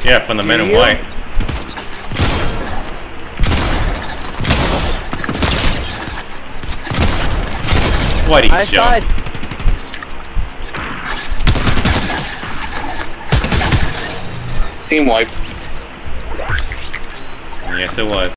Yeah, from the men in white. Bloody jump. Team wipe. Yes, it was.